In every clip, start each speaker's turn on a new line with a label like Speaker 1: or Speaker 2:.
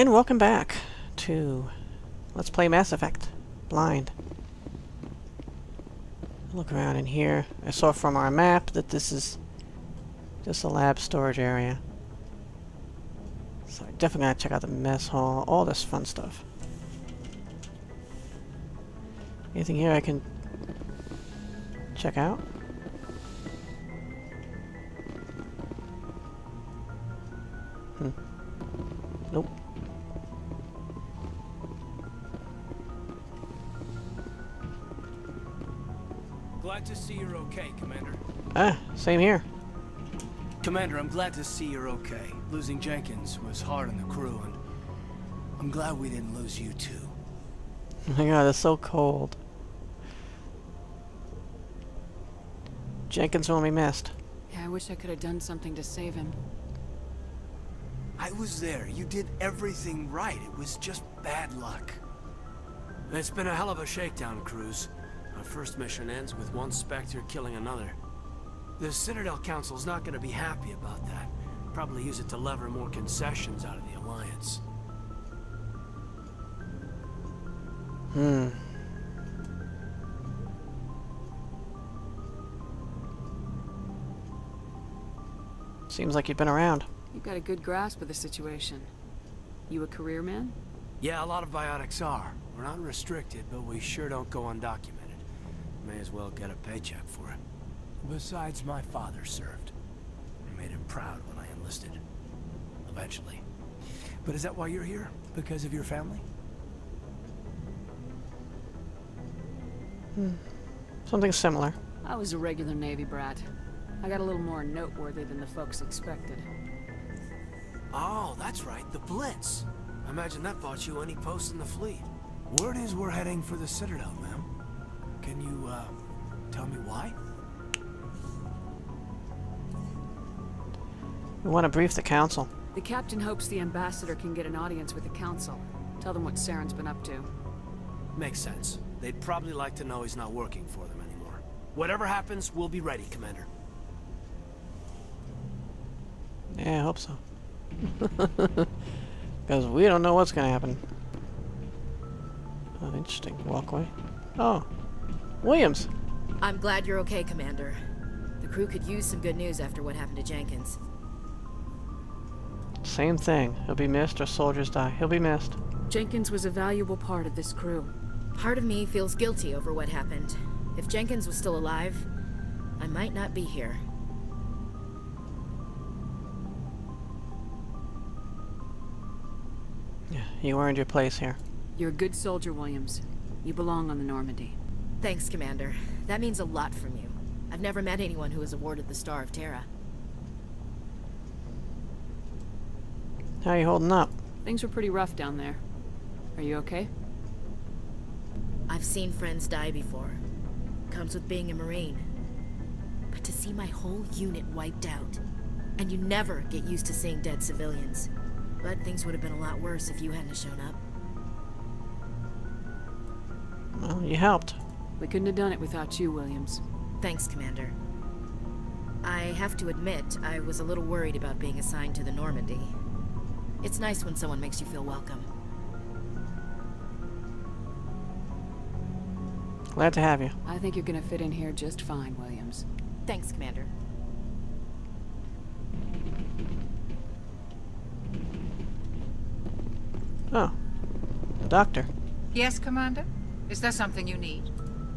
Speaker 1: And welcome back to Let's Play Mass Effect Blind. Look around in here. I saw from our map that this is just a lab storage area. So I definitely gotta check out the mess hall, all this fun stuff. Anything here I can check out? Nope.
Speaker 2: Glad to see you're okay, Commander.
Speaker 1: Ah, same here.
Speaker 2: Commander, I'm glad to see you're okay. Losing Jenkins was hard on the crew, and I'm glad we didn't lose you too.
Speaker 1: Oh my god, it's so cold. Jenkins will be missed.
Speaker 3: Yeah, I wish I could have done something to save him.
Speaker 2: I was there. You did everything right. It was just bad luck. It's been a hell of a shakedown cruise. Our first mission ends with one Spectre killing another. The Citadel Council's not going to be happy about that. Probably use it to lever more concessions out of the Alliance.
Speaker 1: Seems like you've been around.
Speaker 3: You've got a good grasp of the situation. You a career man?
Speaker 2: Yeah, a lot of biotics are. We're not restricted, but we sure don't go undocumented. May as well get a paycheck for it. Besides, my father served. I made him proud when I enlisted. Eventually. But is that why you're here? Because of your family?
Speaker 1: Something similar.
Speaker 3: I was a regular Navy brat. I got a little more noteworthy than the folks expected.
Speaker 2: Oh, that's right, the Blitz. I imagine that bought you any post in the fleet. Word is we're heading for the Citadel, ma'am. Can you, tell me why?
Speaker 1: We want to brief the Council.
Speaker 3: The captain hopes the ambassador can get an audience with the council. Tell them what Saren's been up to.
Speaker 2: Makes sense. They'd probably like to know he's not working for them anymore. Whatever happens, we'll be ready, Commander.
Speaker 1: Yeah, I hope so. Because we don't know what's going to happen. Oh, interesting. Walkway. Oh. Williams.
Speaker 4: I'm glad you're okay, Commander. The crew could use some good news after what happened to Jenkins.
Speaker 1: Same thing. He'll be missed or soldiers die. He'll be missed.
Speaker 3: Jenkins was a valuable part of this crew.
Speaker 4: Part of me feels guilty over what happened. If Jenkins was still alive, I might not be here.
Speaker 1: Yeah, you earned your place here.
Speaker 3: You're a good soldier, Williams. You belong on the Normandy.
Speaker 4: Thanks, Commander. That means a lot from you. I've never met anyone who was awarded the Star of Terra.
Speaker 1: How are you holding up?
Speaker 3: Things were pretty rough down there. Are you okay?
Speaker 4: I've seen friends die before. Comes with being a Marine. But to see my whole unit wiped out, and you never get used to seeing dead civilians. But things would have been a lot worse if you hadn't shown up.
Speaker 1: Well, you helped.
Speaker 3: We couldn't have done it without you, Williams.
Speaker 4: Thanks, Commander. I have to admit, I was a little worried about being assigned to the Normandy. It's nice when someone makes you feel welcome.
Speaker 1: Glad to have you.
Speaker 3: I think you're gonna fit in here just fine, Williams.
Speaker 4: Thanks, Commander.
Speaker 1: Oh. The doctor.
Speaker 5: Yes, Commander? Is there something you need?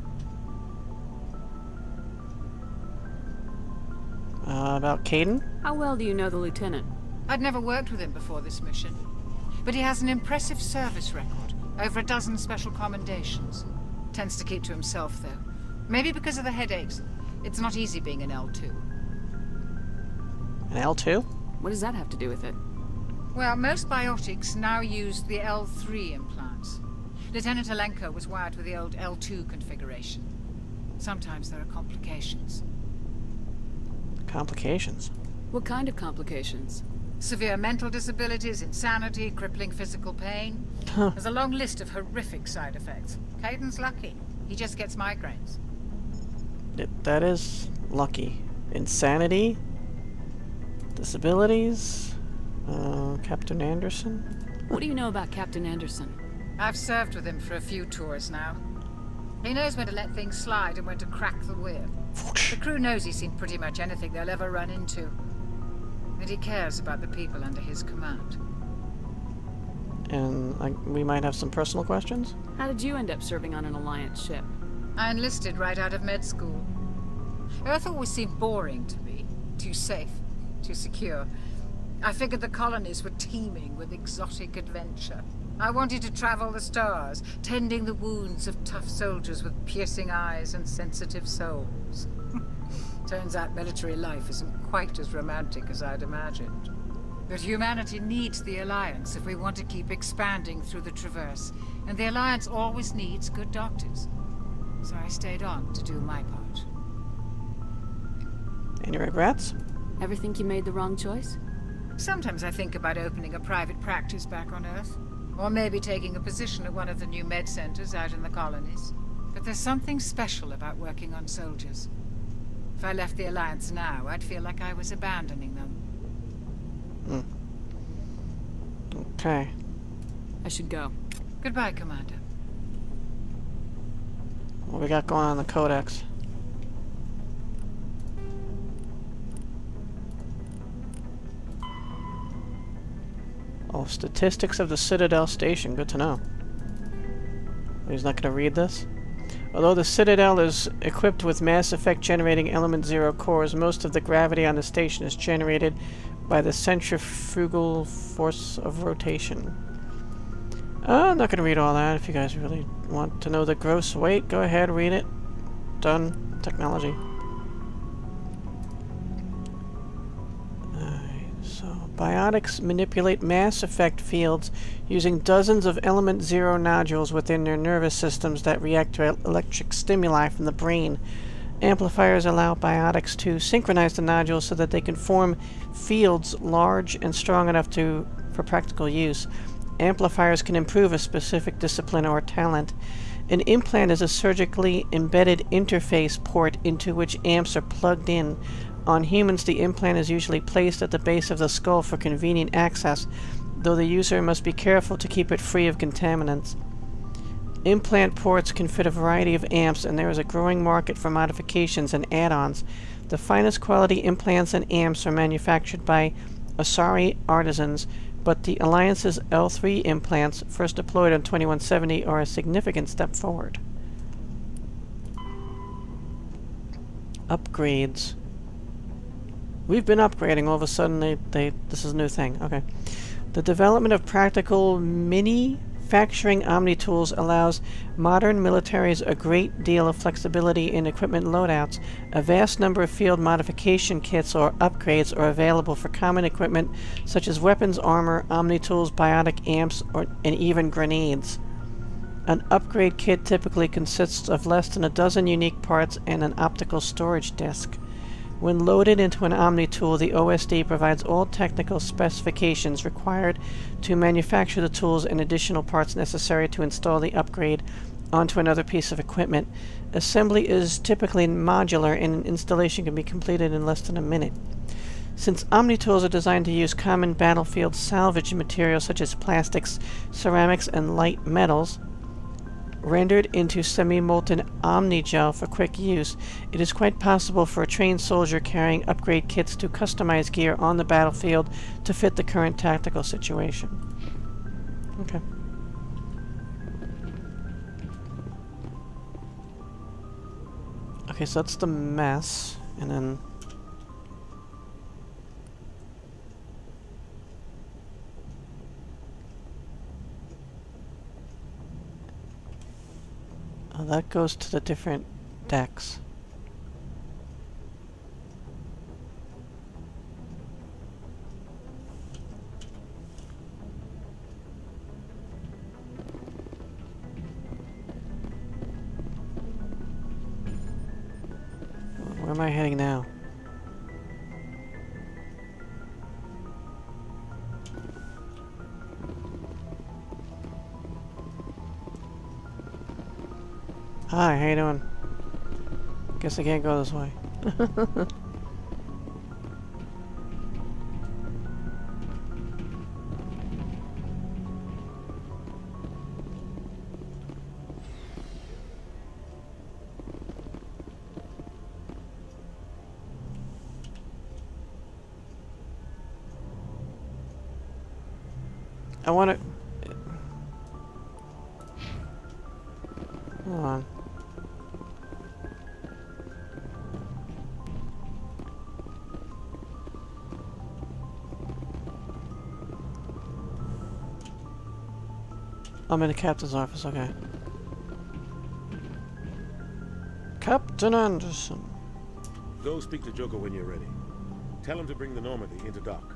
Speaker 1: About Caden?
Speaker 3: How well do you know the lieutenant?
Speaker 5: I'd never worked with him before this mission. But he has an impressive service record. Over a dozen special commendations. Tends to keep to himself, though. Maybe because of the headaches. It's not easy being an L2.
Speaker 1: An L2?
Speaker 3: What does that have to do with it?
Speaker 5: Well, most biotics now use the L3 implants. Lieutenant Alenko was wired with the old L2 configuration. Sometimes there are complications.
Speaker 1: Complications?
Speaker 3: What kind of complications?
Speaker 5: Severe mental disabilities, insanity, crippling physical pain.
Speaker 1: Huh.
Speaker 5: There's a long list of horrific side effects. Caden's lucky. He just gets migraines.
Speaker 1: That is lucky. Insanity? Disabilities? Captain Anderson?
Speaker 3: What do you know about Captain Anderson?
Speaker 5: I've served with him for a few tours now. He knows when to let things slide and when to crack the whip. The crew knows he's seen pretty much anything they'll ever run into. And he cares about the people under his command.
Speaker 1: And we might have some personal questions?
Speaker 3: How did you end up serving on an Alliance ship?
Speaker 5: I enlisted right out of med school. Earth always seemed boring to me. Too safe, too secure. I figured the colonies were teeming with exotic adventure. I wanted to travel the stars, tending the wounds of tough soldiers with piercing eyes and sensitive souls. Turns out military life isn't quite as romantic as I'd imagined. But humanity needs the Alliance if we want to keep expanding through the Traverse, and the Alliance always needs good doctors. So I stayed on to do my part.
Speaker 1: Any regrets?
Speaker 3: Ever think you made the wrong choice?
Speaker 5: Sometimes I think about opening a private practice back on Earth. Or maybe taking a position at one of the new med centers out in the colonies. But there's something special about working on soldiers. If I left the Alliance now, I'd feel like I was abandoning them.
Speaker 1: Okay.
Speaker 3: I should go.
Speaker 5: Goodbye, Commander.
Speaker 1: What we got going on in the Codex? Oh, statistics of the Citadel Station. Good to know. He's not going to read this? Although the Citadel is equipped with Mass Effect generating Element 0 cores, most of the gravity on the station is generated by the centrifugal force of rotation. I'm not going to read all that. If you guys really want to know the gross weight, go ahead, read it. Done. Technology. Biotics manipulate Mass Effect fields using dozens of Element 0 nodules within their nervous systems that react to electric stimuli from the brain. Amplifiers allow biotics to synchronize the nodules so that they can form fields large and strong enough for practical use. Amplifiers can improve a specific discipline or talent. An implant is a surgically embedded interface port into which amps are plugged in. On humans, the implant is usually placed at the base of the skull for convenient access, though the user must be careful to keep it free of contaminants. Implant ports can fit a variety of amps, and there is a growing market for modifications and add-ons. The finest quality implants and amps are manufactured by Asari artisans, but the Alliance's L3 implants, first deployed on 2170, are a significant step forward. Upgrades. We've been upgrading. All of a sudden, this is a new thing. Okay. The development of practical manufacturing omni-tools allows modern militaries a great deal of flexibility in equipment loadouts. A vast number of field modification kits or upgrades are available for common equipment such as weapons, armor, omni-tools, biotic amps, and even grenades. An upgrade kit typically consists of less than a dozen unique parts and an optical storage disk. When loaded into an Omni-tool, the OSD provides all technical specifications required to manufacture the tools and additional parts necessary to install the upgrade onto another piece of equipment. Assembly is typically modular, and an installation can be completed in less than a minute. Since Omni-tools are designed to use common battlefield salvage materials such as plastics, ceramics, and light metals, rendered into semi-molten Omni-gel for quick use, it is quite possible for a trained soldier carrying upgrade kits to customize gear on the battlefield to fit the current tactical situation. Okay. Okay, so that's the mess, and then that goes to the different decks. Where am I heading now? Hi, how you doing? Guess I can't go this way. I want to... Hold on. I'm in the captain's office, okay. Captain Anderson.
Speaker 6: Go speak to Joker when you're ready. Tell him to bring the Normandy into dock.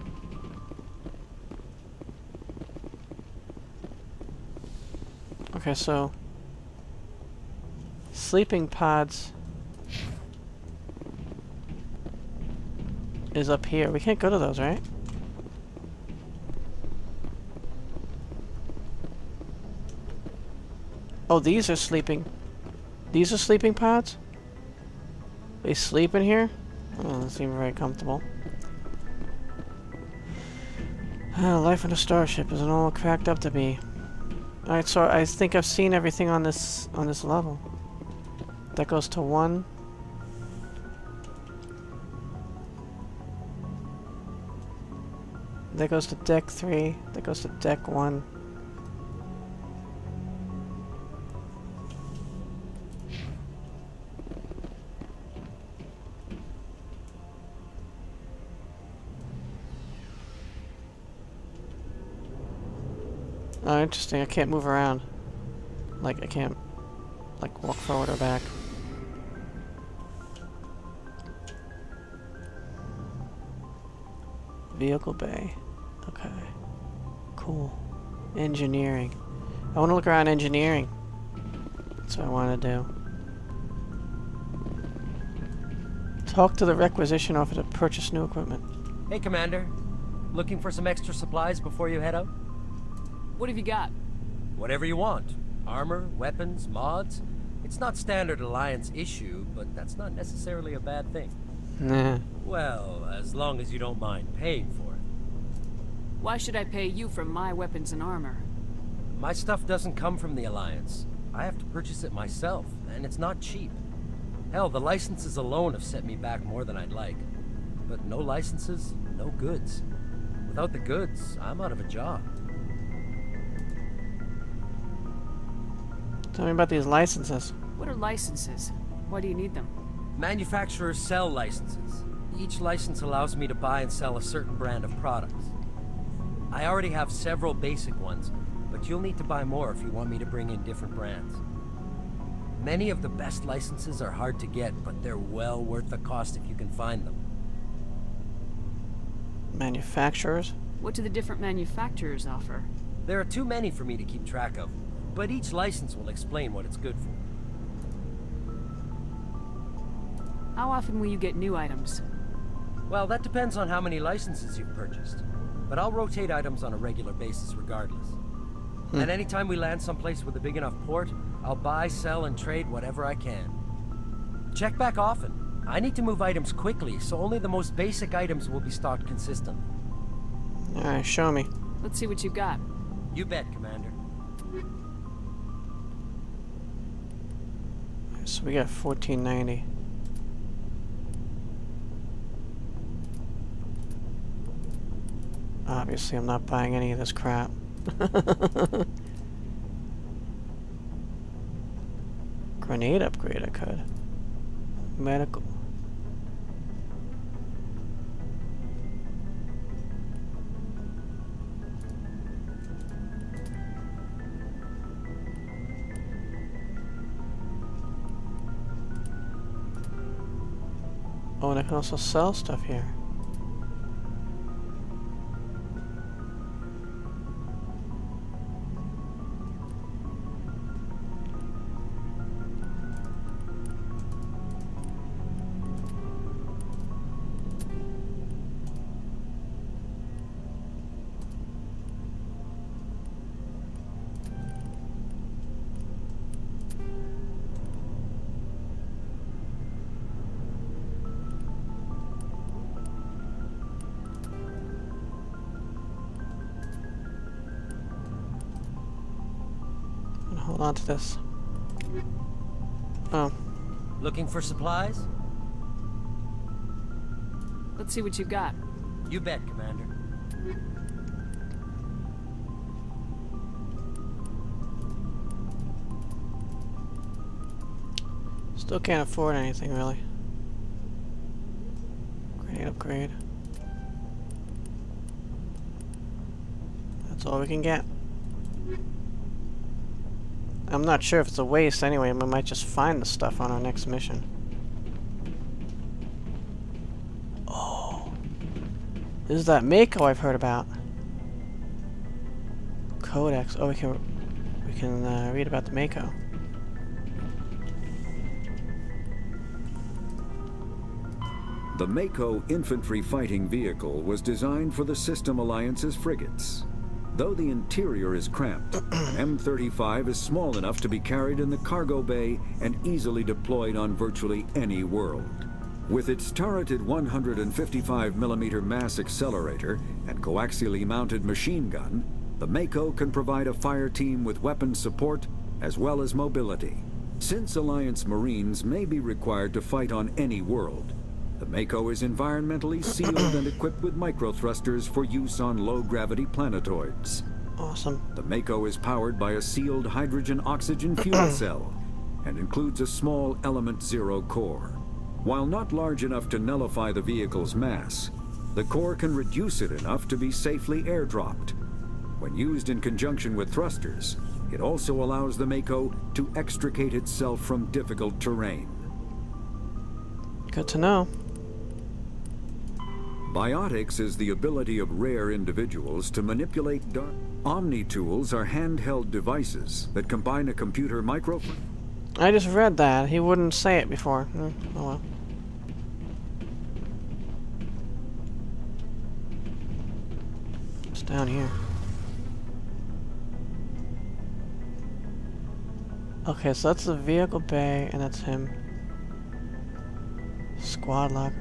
Speaker 1: Okay, so... Sleeping pods... is up here. We can't go to those, right? Oh, these are sleeping... These are sleeping pods? They sleep in here? Oh, doesn't seem very comfortable. Life on a starship isn't all cracked up to be. Alright, so I think I've seen everything on this level. That goes to 1. That goes to deck 3. That goes to deck 1. Oh, interesting. I can't move around. Like, I can't, like, walk forward or back. Vehicle bay. Okay. Cool. Engineering. I want to look around engineering. That's what I want to do. Talk to the requisition officer to purchase new equipment.
Speaker 7: Hey, Commander. Looking for some extra supplies before you head out?
Speaker 3: What have you got?
Speaker 7: Whatever you want. Armor, weapons, mods. It's not standard Alliance issue, but that's not necessarily a bad thing.
Speaker 1: Nah.
Speaker 7: Well, as long as you don't mind paying for it.
Speaker 3: Why should I pay you for my weapons and armor?
Speaker 7: My stuff doesn't come from the Alliance. I have to purchase it myself, and it's not cheap. Hell, the licenses alone have set me back more than I'd like. But no licenses, no goods. Without the goods, I'm out of a job.
Speaker 1: Tell me about these licenses.
Speaker 3: What are licenses? Why do you need them?
Speaker 7: Manufacturers sell licenses. Each license allows me to buy and sell a certain brand of products. I already have several basic ones, but you'll need to buy more if you want me to bring in different brands. Many of the best licenses are hard to get, but they're well worth the cost if you can find them.
Speaker 1: Manufacturers?
Speaker 3: What do the different manufacturers offer?
Speaker 7: There are too many for me to keep track of, but each license will explain what it's good for.
Speaker 3: How often will you get new items?
Speaker 7: Well, that depends on how many licenses you've purchased. But I'll rotate items on a regular basis regardless. And anytime we land someplace with a big enough port, I'll buy, sell, and trade whatever I can. Check back often. I need to move items quickly, so only the most basic items will be stocked consistently.
Speaker 1: Alright, show me.
Speaker 3: Let's see what you got.
Speaker 7: You bet, Commander.
Speaker 1: So we got 1490. Obviously, I'm not buying any of this crap. Grenade upgrade, I could. Medical. Oh, and I can also sell stuff here. Hold on to this. Oh.
Speaker 7: Looking for supplies?
Speaker 3: Let's see what you got.
Speaker 7: You bet, Commander.
Speaker 1: Still can't afford anything, really. Grenade upgrade. That's all we can get. I'm not sure if it's a waste anyway. We might just find the stuff on our next mission. Oh. This is that Mako I've heard about. Codex. Oh, we can read about the Mako.
Speaker 8: The Mako infantry fighting vehicle was designed for the System Alliance's frigates. Though the interior is cramped, M35 is small enough to be carried in the cargo bay and easily deployed on virtually any world. With its turreted 155mm mass accelerator and coaxially mounted machine gun, the Mako can provide a fire team with weapon support as well as mobility. Since Alliance Marines may be required to fight on any world, the Mako is environmentally sealed and equipped with microthrusters for use on low-gravity planetoids.
Speaker 1: Awesome.
Speaker 8: The Mako is powered by a sealed hydrogen-oxygen fuel cell and includes a small Element Zero core. While not large enough to nullify the vehicle's mass, the core can reduce it enough to be safely airdropped. When used in conjunction with thrusters, it also allows the Mako to extricate itself from difficult terrain.
Speaker 1: Good to know.
Speaker 8: Biotics is the ability of rare individuals to manipulate dark. Omni-tools are handheld devices that combine a computer micro...
Speaker 1: I just read that. He wouldn't say it before. Oh well. It's down here. Okay, so that's the vehicle bay, and that's him. Squad lockers.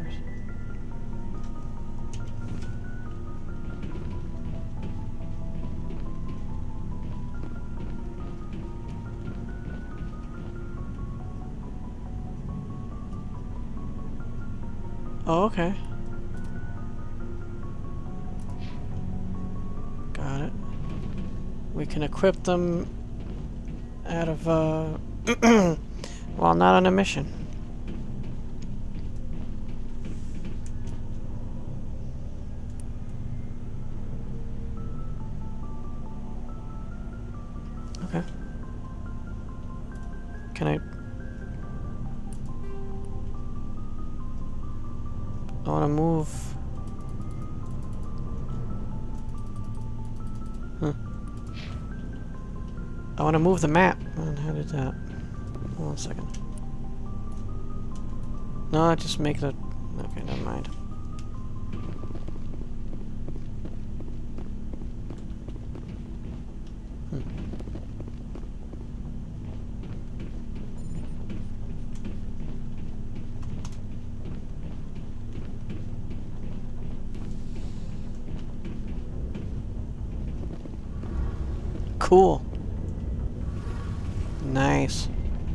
Speaker 1: Oh, okay. Got it. We can equip them out of, well, not on a mission. Okay. Can I want to move. I want to move the map. And how did that? Hold on a second. No, I just make the. Okay, never mind. Cool. Nice.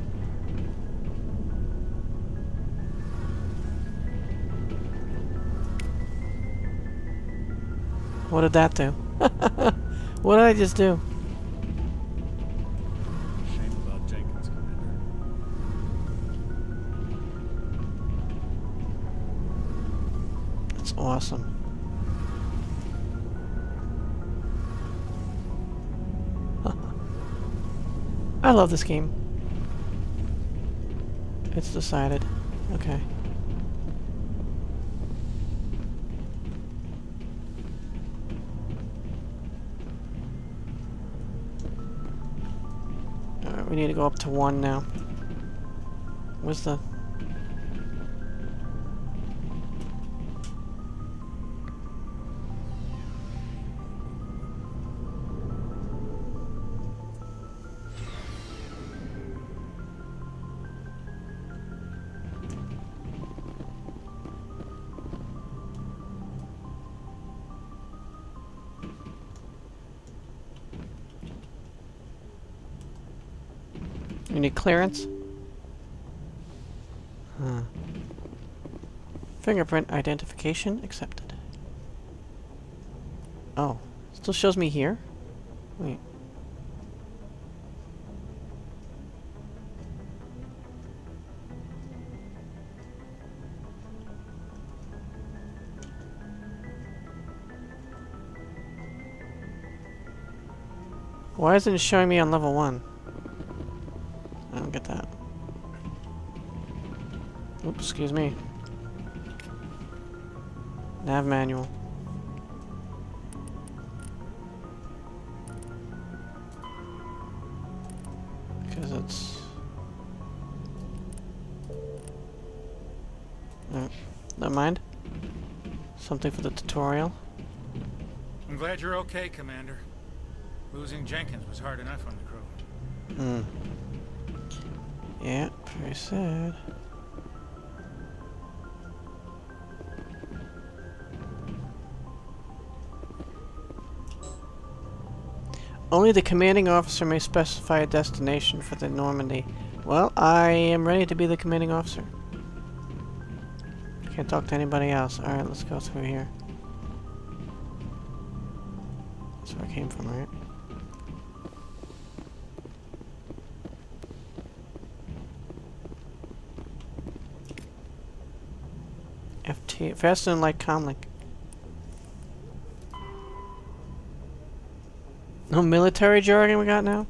Speaker 1: What did that do? What did I just do?
Speaker 6: Shame about Jenkins, Commander.
Speaker 1: That's awesome. I love this game. It's decided. Okay. Alright, we need to go up to 1 now. Where's the... You need clearance? Huh. Fingerprint identification accepted. Oh, still shows me here? Wait. Why isn't it showing me on level 1? I don't get that. Oops, excuse me. Nav manual. Because it's... never mind. Something for the tutorial.
Speaker 9: I'm glad you're okay, Commander. Losing Jenkins was hard enough on the crew.
Speaker 1: Yeah, very sad. Only the commanding officer may specify a destination for the Normandy. Well, I am ready to be the commanding officer. Can't talk to anybody else. Alright, let's go through here. That's where I came from, right? FT, faster than light comlink. No military jargon we got now?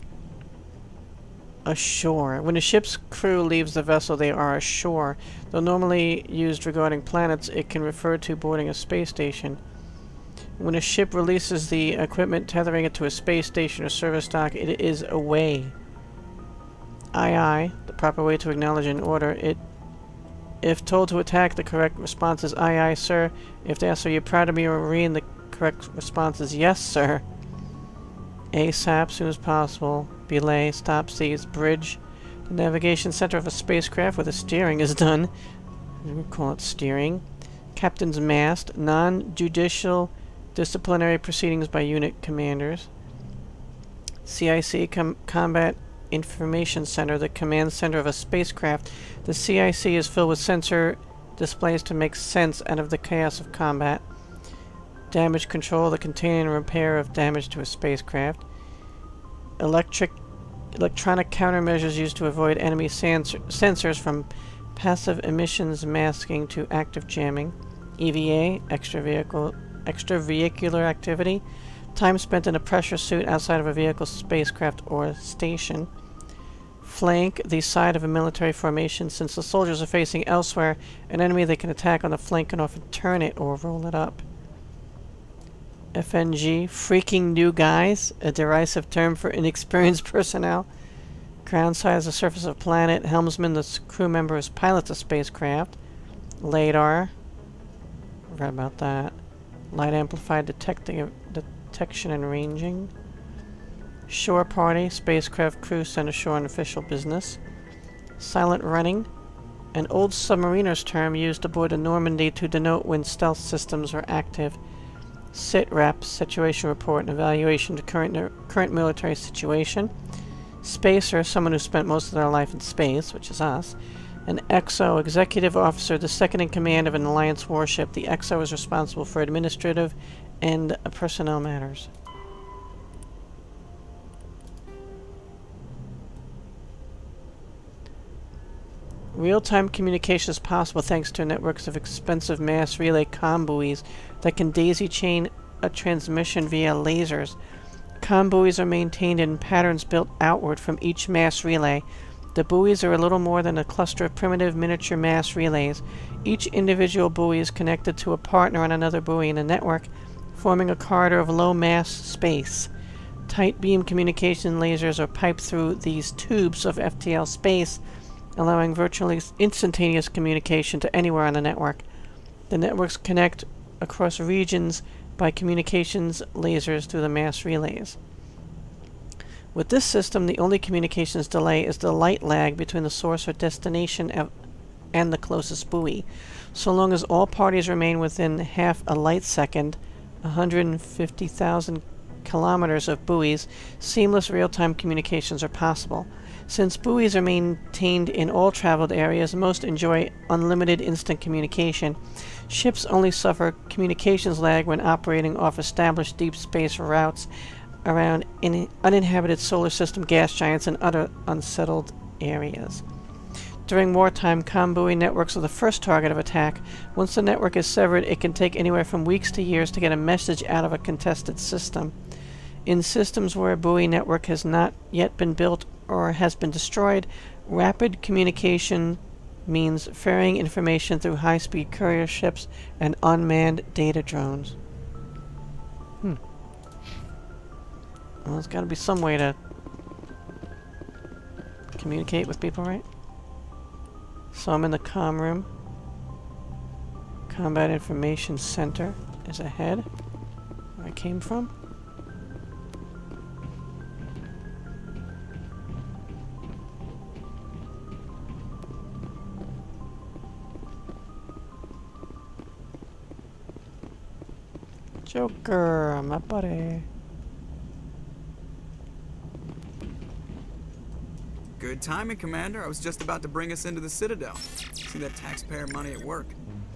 Speaker 1: Ashore. When a ship's crew leaves the vessel, they are ashore. Though normally used regarding planets, it can refer to boarding a space station. When a ship releases the equipment tethering it to a space station or service dock, it is away. Aye aye, the proper way to acknowledge an order. If told to attack, the correct response is aye aye, sir. If they ask, are you proud of me or a Marine, the correct response is yes, sir. ASAP, soon as possible. Belay, stop, seize, bridge. The navigation center of a spacecraft where the steering is done. We call it steering. Captain's mast. Non-judicial disciplinary proceedings by unit commanders. CIC, Combat Information Center, the command center of a spacecraft. The CIC is filled with sensor displays to make sense out of the chaos of combat. Damage control, the containing and repair of damage to a spacecraft. Electronic countermeasures used to avoid enemy sensors from passive emissions masking to active jamming. EVA, extravehicular activity. Time spent in a pressure suit outside of a vehicle, spacecraft, or station. Flank, the side of a military formation. Since the soldiers are facing elsewhere, an enemy they can attack on the flank can often turn it or roll it up. FNG, freaking new guys, a derisive term for inexperienced personnel. Ground side is the surface of a planet. Helmsman, the crew member, is pilots a spacecraft. Radar, read about that. Light amplified detection and ranging. Shore party, spacecraft crew sent ashore on official business. Silent running, an old submariner's term used aboard the Normandy to denote when stealth systems are active. SITREP, situation report and evaluation to current military situation. Spacer, someone who spent most of their life in space, which is us. An XO, executive officer, the second in command of an Alliance warship. The XO is responsible for administrative and personnel matters. Real-time communication is possible thanks to networks of expensive mass relay comm buoys that can daisy-chain a transmission via lasers. Comm buoys are maintained in patterns built outward from each mass relay. The buoys are a little more than a cluster of primitive miniature mass relays. Each individual buoy is connected to a partner on another buoy in a network, forming a corridor of low-mass space. Tight beam communication lasers are piped through these tubes of FTL space, allowing virtually instantaneous communication to anywhere on the network. The networks connect across regions by communications lasers through the mass relays. With this system, the only communications delay is the light lag between the source or destination and the closest buoy. So long as all parties remain within half a light second, 150,000 kilometers of buoys, seamless real-time communications are possible. Since buoys are maintained in all traveled areas, most enjoy unlimited instant communication. Ships only suffer communications lag when operating off established deep space routes around uninhabited solar system gas giants and other unsettled areas. During wartime, comm buoy networks are the first target of attack. Once the network is severed, it can take anywhere from weeks to years to get a message out of a contested system. In systems where a buoy network has not yet been built or has been destroyed, rapid communication means ferrying information through high-speed courier ships and unmanned data drones. Well, there's got to be some way to communicate with people, right? So I'm in the comm room. Combat Information Center is ahead, where I came from. Joker, my buddy.
Speaker 10: Good timing, Commander. I was just about to bring us into the Citadel. See that taxpayer money at work.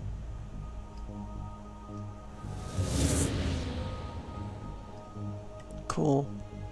Speaker 1: Cool.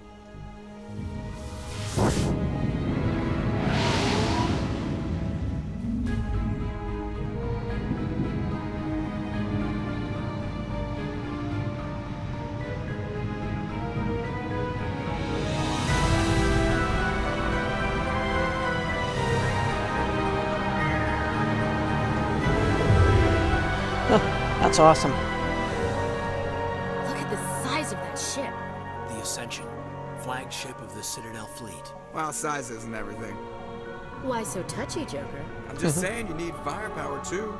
Speaker 1: That's awesome.
Speaker 4: Look at the size of that ship.
Speaker 2: The Ascension, flagship of the Citadel fleet.
Speaker 10: Well, size isn't everything.
Speaker 4: Why so touchy, Joker?
Speaker 10: I'm just saying you need firepower, too.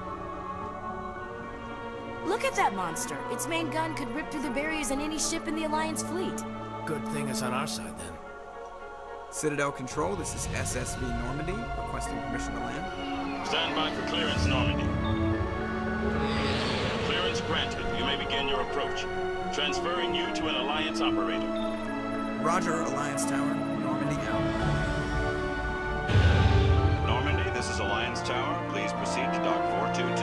Speaker 4: Look at that monster. Its main gun could rip through the barriers in any ship in the Alliance fleet.
Speaker 2: Good thing it's on our side, then.
Speaker 10: Citadel Control, this is SSV Normandy, requesting permission to land.
Speaker 11: Stand by for clearance, Normandy. Clearance granted. You may begin your approach. Transferring you to an Alliance operator.
Speaker 10: Roger, Alliance Tower. Normandy out.
Speaker 11: Normandy, this is Alliance Tower. Please proceed to Dock 422.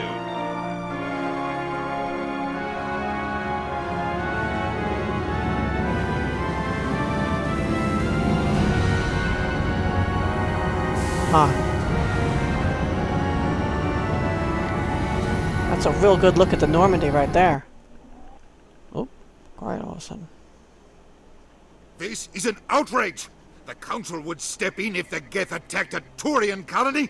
Speaker 1: That's a real good look at the Normandy right there. Oh, quiet all of a sudden.
Speaker 12: This is an outrage! The Council would step in if the Geth attacked a Turian colony?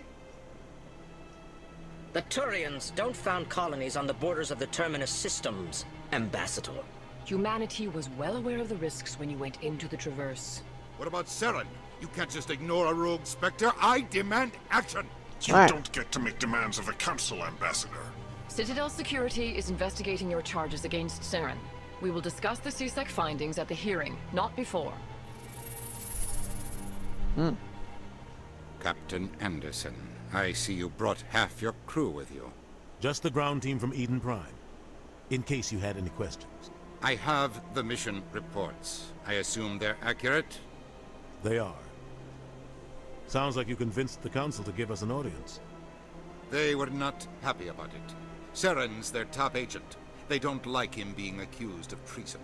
Speaker 13: The Turians don't found colonies on the borders of the Terminus systems, Ambassador.
Speaker 14: Humanity was well aware of the risks when you went into the Traverse.
Speaker 12: What about Saren? You can't just ignore a rogue Spectre. I demand action!
Speaker 1: You right.
Speaker 15: Don't get to make demands of the Council, Ambassador.
Speaker 14: Citadel Security is investigating your charges against Saren. We will discuss the CSEC findings at the hearing, not before.
Speaker 12: Captain Anderson, I see you brought half your crew with you.
Speaker 6: Just the ground team from Eden Prime, in case you had any questions.
Speaker 12: I have the mission reports. I assume they're accurate?
Speaker 6: They are. Sounds like you convinced the Council to give us an audience.
Speaker 12: They were not happy about it. Saren's their top agent. They don't like him being accused of treason.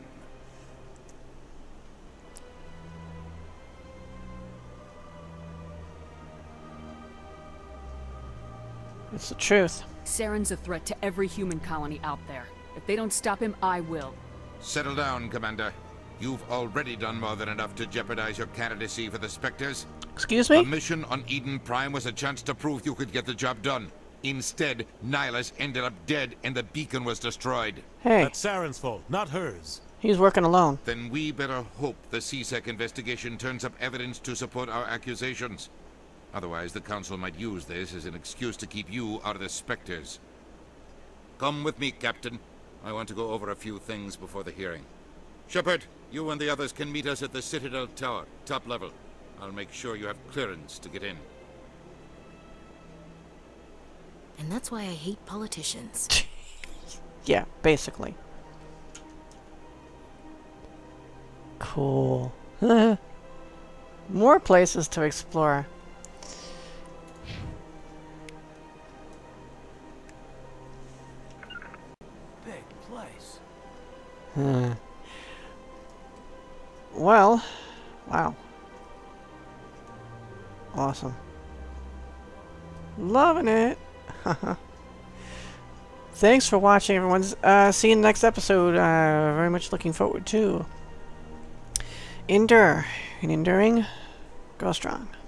Speaker 1: It's the truth.
Speaker 3: Saren's a threat to every human colony out there. If they don't stop him, I will.
Speaker 12: Settle down, Commander. You've already done more than enough to jeopardize your candidacy for the Spectres.
Speaker 1: Excuse me?
Speaker 12: The mission on Eden Prime was a chance to prove you could get the job done. Instead, Nihilus ended up dead and the beacon was destroyed.
Speaker 1: Hey.
Speaker 6: That's Saren's fault, not hers.
Speaker 1: He's working alone.
Speaker 12: Then we better hope the CSEC investigation turns up evidence to support our accusations. Otherwise, the Council might use this as an excuse to keep you out of the Spectres. Come with me, Captain. I want to go over a few things before the hearing. Shepard, you and the others can meet us at the Citadel Tower, top level. I'll make sure you have clearance to get in.
Speaker 4: And that's why I hate politicians.
Speaker 1: Yeah, basically. Cool. More places to explore.
Speaker 2: Big place.
Speaker 1: Well, wow. Awesome. Loving it. Thanks for watching, everyone. See you in the next episode. Very much looking forward to. Endure. In enduring, go strong.